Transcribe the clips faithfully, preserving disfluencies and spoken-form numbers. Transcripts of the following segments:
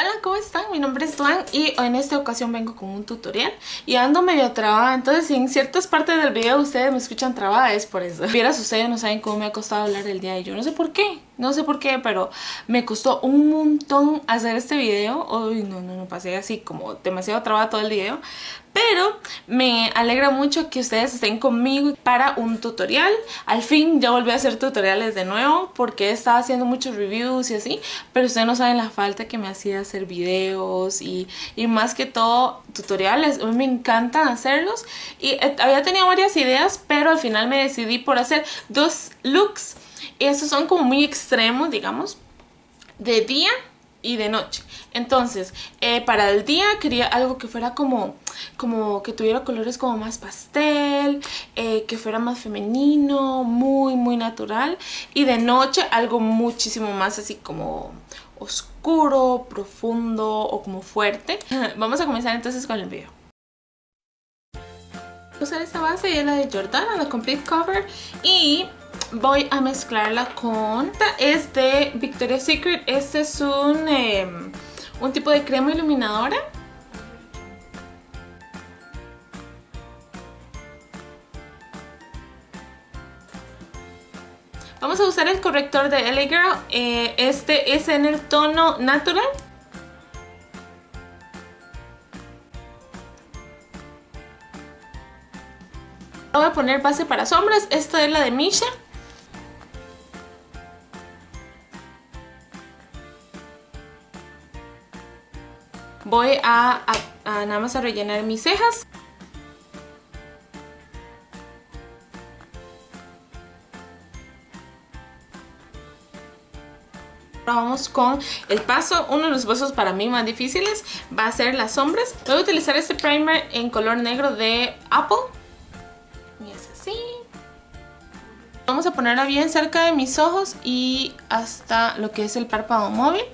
Hola, ¿cómo están? Mi nombre es Duan y en esta ocasión vengo con un tutorial y ando medio trabada, entonces si en ciertas partes del video ustedes me escuchan trabada es por eso. Vieras, ustedes no saben cómo me ha costado hablar el día de yo, no sé por qué, no sé por qué, pero me costó un montón hacer este video. Uy, no, no, no, pasé así como demasiado trabada todo el video. Pero me alegra mucho que ustedes estén conmigo para un tutorial. Al fin ya volví a hacer tutoriales de nuevo porque estaba haciendo muchos reviews y así. Pero ustedes no saben la falta que me hacía hacer videos y, y más que todo tutoriales. A mí me encantan hacerlos y eh, había tenido varias ideas, pero al final me decidí por hacer dos looks. Y estos son como muy extremos, digamos, de día y de noche. Entonces, eh, para el día quería algo que fuera como, como que tuviera colores como más pastel, eh, que fuera más femenino, muy, muy natural. Y de noche algo muchísimo más así como oscuro, profundo o como fuerte. Vamos a comenzar entonces con el video. Voy a usar esta base y es la de Jordana, la Complete Cover, y voy a mezclarla con... Esta es de Victoria's Secret. Este es un, eh, un tipo de crema iluminadora. Vamos a usar el corrector de L A Girl. Eh, este es en el tono Natural. Voy a poner base para sombras. Esta es la de Misha. Voy a, a, a nada más a rellenar mis cejas. Ahora vamos con el paso, uno de los pasos para mí más difíciles va a ser las sombras. Voy a utilizar este primer en color negro de Apple. Y es así. Vamos a ponerla bien cerca de mis ojos y hasta lo que es el párpado móvil.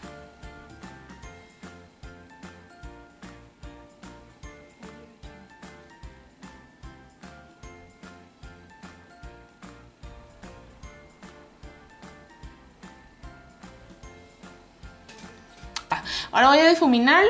Ahora voy a difuminarlo.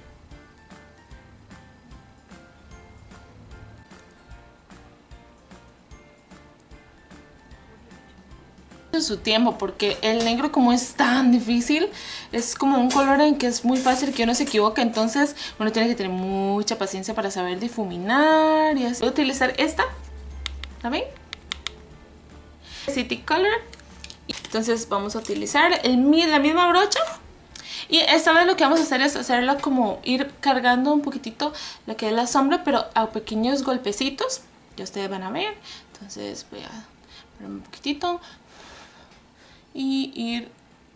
En su tiempo, porque el negro, como es tan difícil, es como un color en que es muy fácil que uno se equivoque, entonces uno tiene que tener mucha paciencia para saber difuminar y así. Voy a utilizar esta, ¿la ven? City Color. Entonces vamos a utilizar el, la misma brocha. Y esta vez lo que vamos a hacer es hacerla como ir cargando un poquitito lo que es la sombra, pero a pequeños golpecitos. Ya ustedes van a ver. Entonces voy a poner un poquitito y ir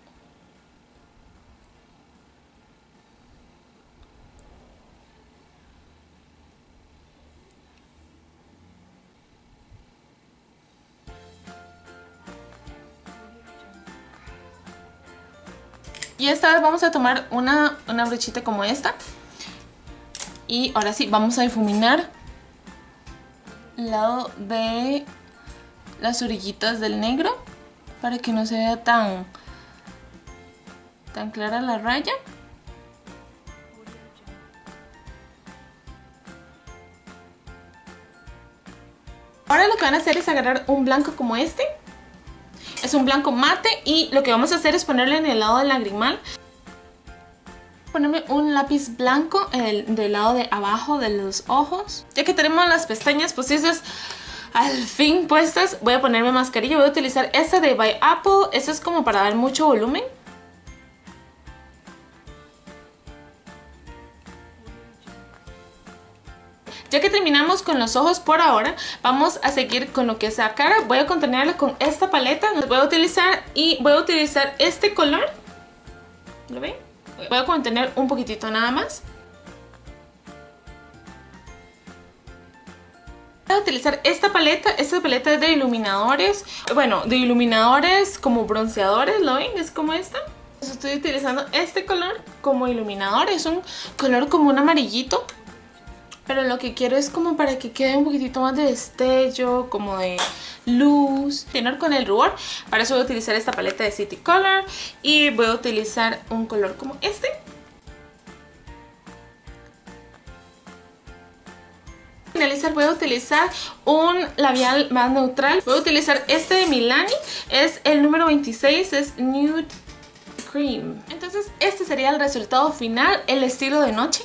y esta vez vamos a tomar una, una brochita como esta. Y ahora sí, vamos a difuminar el lado de las orillitas del negro para que no se vea tan, tan clara la raya. Ahora lo que van a hacer es agarrar un blanco como este. Es un blanco mate y lo que vamos a hacer es ponerle en el lado del lagrimal. Ponerme un lápiz blanco el, del lado de abajo de los ojos. Ya que tenemos las pestañas postizas al fin puestas, voy a ponerme mascarilla. Voy a utilizar esta de By Apple. Esta es como para dar mucho volumen. Ya que terminamos con los ojos por ahora, vamos a seguir con lo que es la cara. Voy a contenerla con esta paleta. Voy a utilizar y voy a utilizar este color. ¿Lo ven? Voy a contener un poquitito nada más. Voy a utilizar esta paleta. Esta paleta es de iluminadores. Bueno, de iluminadores como bronceadores. ¿Lo ven? Es como esta. Estoy utilizando este color como iluminador. Es un color como un amarillito. Pero lo que quiero es como para que quede un poquitito más de destello, como de luz. Tener con el rubor. Para eso voy a utilizar esta paleta de City Color. Y voy a utilizar un color como este. finalizar voy a utilizar un labial más neutral. Voy a utilizar este de Milani, es el número veintiséis, es Nude Cream. Entonces este sería el resultado final, el estilo de noche.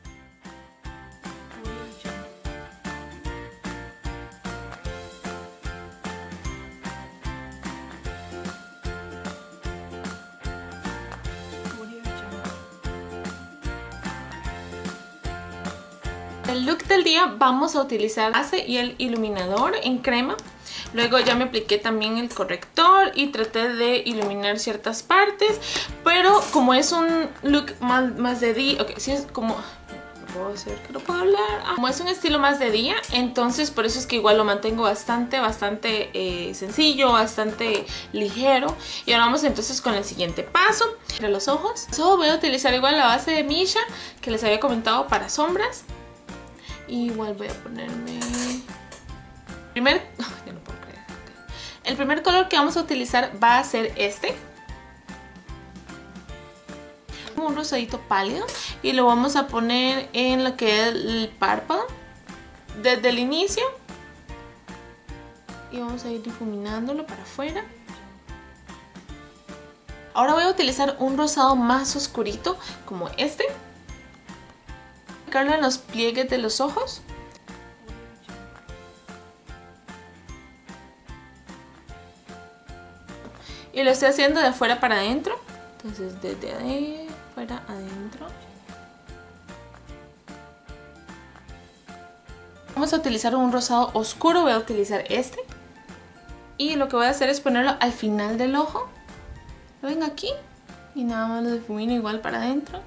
El look del día vamos a utilizar base y el iluminador en crema. Luego ya me apliqué también el corrector y traté de iluminar ciertas partes. Pero como es un look más, más de día, ok, sí es como... No puedo hacer que no puedo hablar. Ah, como es un estilo más de día, entonces por eso es que igual lo mantengo bastante, bastante eh, sencillo, bastante ligero. Y ahora vamos entonces con el siguiente paso. Para los ojos. So, voy a utilizar igual la base de Misha que les había comentado para sombras. Igual voy a ponerme... Primer... Ya no puedo creer. El primer color que vamos a utilizar va a ser este. Un rosadito pálido. Y lo vamos a poner en lo que es el párpado. Desde el inicio. Y vamos a ir difuminándolo para afuera. Ahora voy a utilizar un rosado más oscurito, como este. En los pliegues de los ojos. Y lo estoy haciendo de afuera para adentro. Entonces desde ahí, afuera adentro. Vamos a utilizar un rosado oscuro. Voy a utilizar este. Y lo que voy a hacer es ponerlo al final del ojo. Lo ven aquí. Y nada más lo difumino igual para adentro.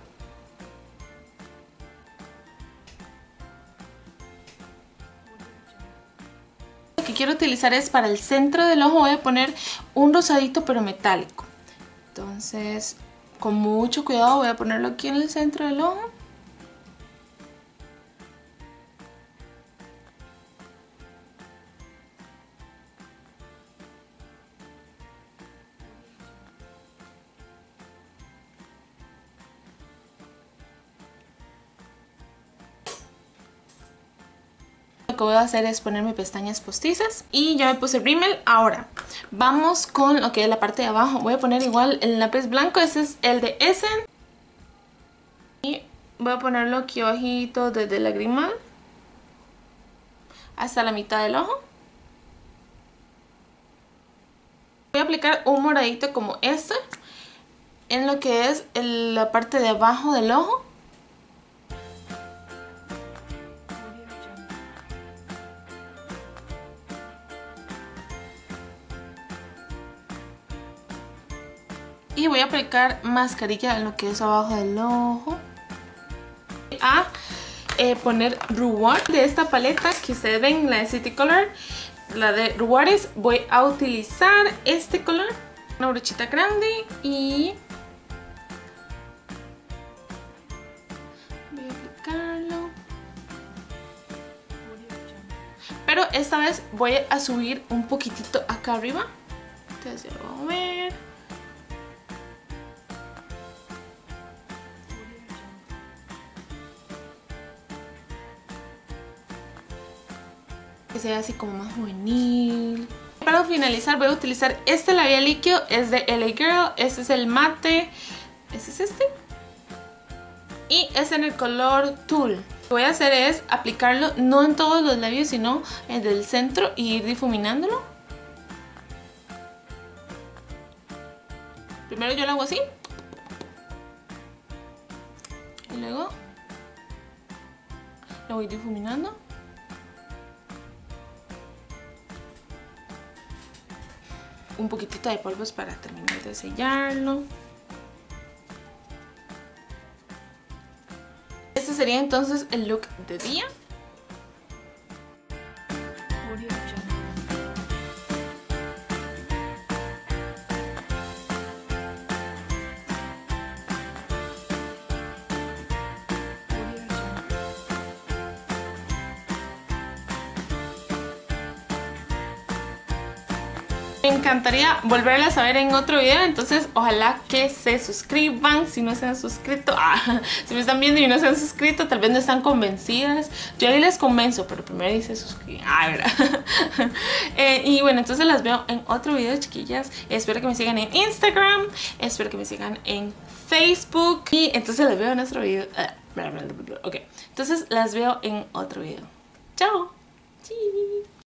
Lo que quiero utilizar es para el centro del ojo. Voy a poner un rosadito pero metálico. Entonces con mucho cuidado voy a ponerlo aquí en el centro del ojo. Lo que voy a hacer es ponerme pestañas postizas y ya me puse el rímel. Ahora vamos con lo que es la parte de abajo. Voy a poner igual el lápiz blanco, ese es el de Essence. Y voy a ponerlo aquí abajito desde el lagrimal hasta la mitad del ojo. Voy a aplicar un moradito como este en lo que es el, la parte de abajo del ojo. Y voy a aplicar mascarilla en lo que es abajo del ojo. A eh, poner rubor de esta paleta que ustedes ven, la de City Color. La de rubores, voy a utilizar este color. Una brochita grande y... voy a aplicarlo. Pero esta vez voy a subir un poquitito acá arriba. Entonces ya lo vamos a ver. Que sea así como más juvenil. Para finalizar voy a utilizar este labial líquido, es de L A Girl, este es el mate, este es este y es en el color Tulle. Lo que voy a hacer es aplicarlo no en todos los labios sino en el centro y ir difuminándolo. Primero yo lo hago así y luego lo voy difuminando. Un poquitito de polvos para terminar de sellarlo. Este sería entonces el look de día. Me encantaría volverlas a ver en otro video, entonces ojalá que se suscriban si no se han suscrito. Ah, si me están viendo y no se han suscrito, tal vez no están convencidas. Yo ahí les convenzo, pero primero dice suscribir. Ah, ¿verdad? eh, y bueno, entonces las veo en otro video, chiquillas. Espero que me sigan en Instagram, espero que me sigan en Facebook. Y entonces las veo en otro video. Ok, entonces las veo en otro video. Chao. Sí.